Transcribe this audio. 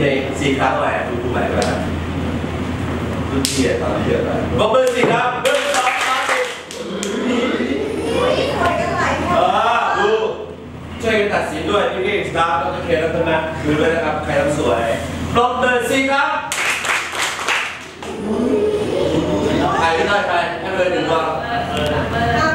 ง4 ครั้งใหม่ดูใหม่ด้วยนะรุ่นเกียร์ตอนเยอะไปบอกเบอร์4ครับเบอร์2มาสิดูช่วยกันตัดสินด้วยพี่สตาร์ดรเคและคุณนะดูด้วยนะครับใครทำสวยบอกเบอร์4ครับใครไม่ได้ใครให้เบอร์1ก่อน